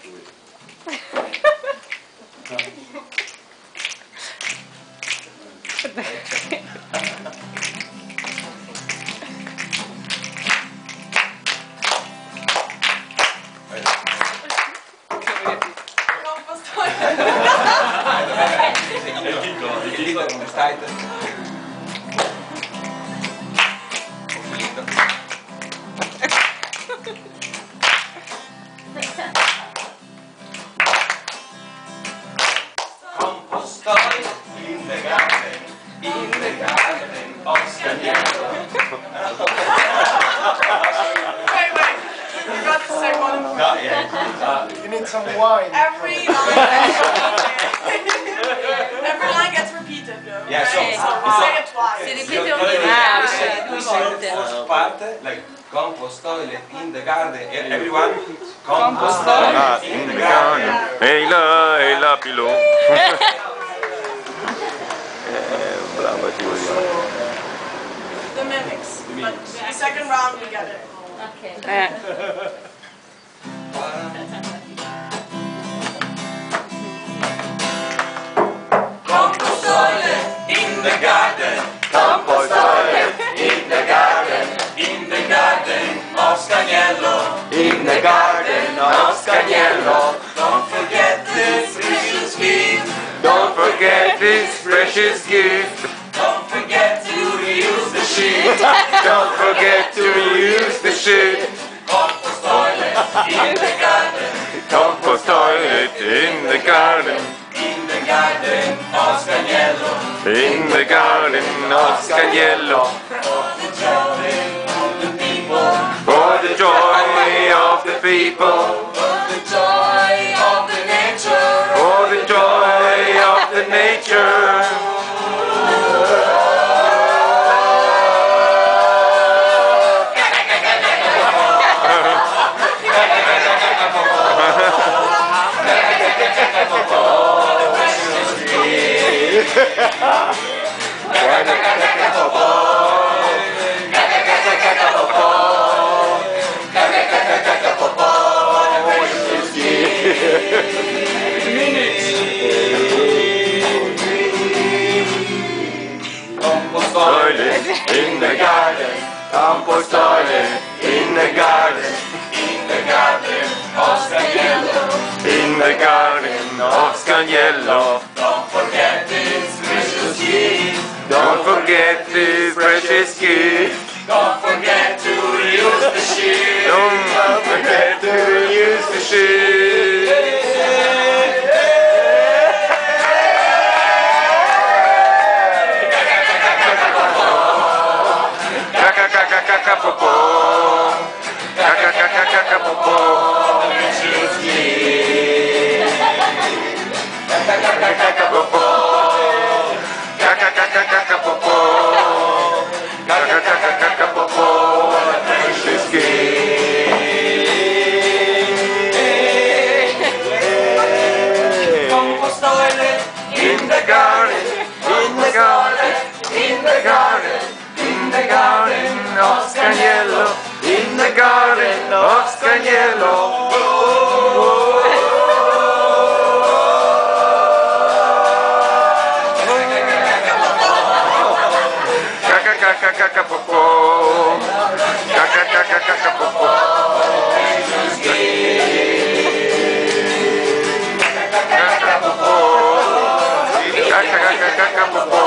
Ti dico come stai te? Compostoi in the garden of Scaniello. Wait, you got the second one. No, yeah. You need some wine. Every line gets repeated though. Yeah, so right? We say it twice. Si ripete ogni due volte. First part, like compostoile in the garden, everyone compostoile in the garden. Ehi là, Pilò. Brava Giulia. The mimics. But the second round we get it. Ok. Compostoile in the garden, compostoile in the garden of Scaniello, In the garden of Scaniello. don't forget this precious gift, Don't forget this precious gift. don't forget to reuse the sheet, Don't forget to reuse the shit. compostoile in the garden, Compost toilet in the garden. of Scaniello, In the garden of Scaniello. For the joy of the people. for the joy of the nature, For the joy of the nature. Toilet in the garden. Compost toilet in the garden. of Scaniello, In the garden of Scaniello. don't forget this precious gift, Don't forget this precious gift. don't forget to reuse the sheet. Don't forget to use the shit. Kaka-kaka-kaka-popo. Kaka-kaka-kaka-popo. Kaka-kaka-kaka-popo. Kaka-kaka-kaka-popo. Kaka-kaka-kaka-popo. Precious gift. Compostoile In the garden, in the garden, in the garden, in the garden of Scaniello, in the garden of Scaniello. Kaka-kaka-kaka-popo. Kaka-kaka-kaka-popo. Kaka-kaka-kaka-popo.